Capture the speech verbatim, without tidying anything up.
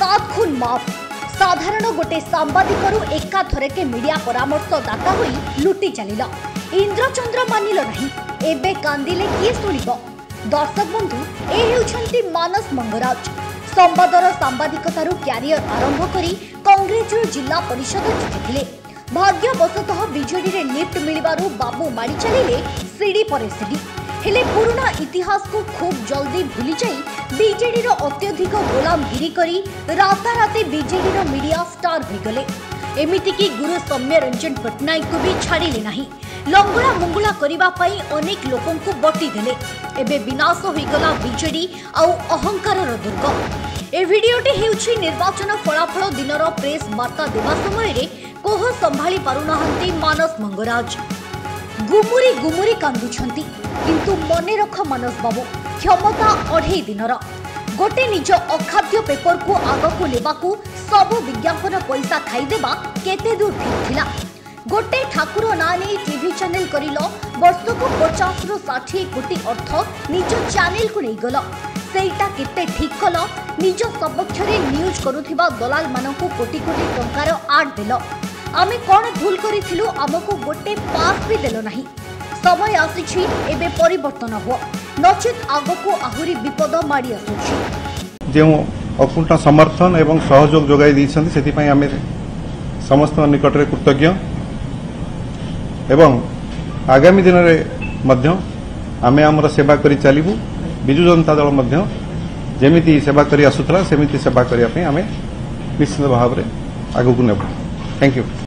सात खून माफ साधारण गोटे सांबादिक एका थरके मीडिया परामर्शदाता होई लुटी चलिल इंद्रचंद्र मानिल नहीं एबे कांदिले किए शुणिब। दर्शक बंधु ए हेउछंती मानस मंगराज संवादर सांबादिकतारू क्यारियर आरंभ करी कांग्रेस जिला परिषद जितिथिले। भाग्यवशतः बीजेडी रे लिफ्ट मिलिबारू बाबू माड़ी चलिले सीढ़ी पर सीढ़ी हेले पुराना इतिहास को खूब जल्दी भूली जाई बीजेडी रो अत्यधिक गोलामगिरी करी राताराती बीजेडी रो मीडिया स्टार हो गले। एमिति की गुरु सौम्य रंजन पट्टनायक को भी छाड़िले नहीं लंगड़ा मुंगुला करिबा पई अनेक लोकों को बटी देले। एबे विनाश हो गला बीजेडी आउ अहंकार रो दुर्ग। ए वीडियोटी हेउछि निर्वाचन फलाफल दिनर प्रेस वार्ता देवा समय रे कोह संभाली पारुनाहंती मानस मंगराज गुमुरी गुमुरी कांदुछंती किंतु मने रख मानस बाबू क्षमता अढ़ाई दिनर गोटे निज अखाद्य पेपर को आग को लेबाकू सब विज्ञापन पैसा खाईदेबा केते दूर ठीक थिला। गोटे ठाकुर ना नहीं टीवी चैनल करिल वर्ष को पचास रु षाठी कोटी अर्थ निज चैनल को नहीं गल सेटा केते ठीक कल निज सपक्ष रे न्यूज करुथिबा दलाल मानकू कोटी कोटी टंकार आड देल आमे कौन भूल करिथिलु आमको गोटे पास भी देलो नहीं। समय आसीछि एबे परिवर्तन हो नचित आगको आहुरी विपद माड़ी आसुछि। जे अकुंठ समर्थन एवं सहयोग जोगाई दैछन्ति सेति पई आमे समस्त निकट रे कृतज्ञ एवं आगामी दिन रे मध्य आमे हमर सेवा करि चलिबु। बिजु जनता दल मध्य जेमिति सेवा करि आसुतला सेमिति सेवा करिया पई आमे निश्चित भाव रे आगु को नेबु। Thank you.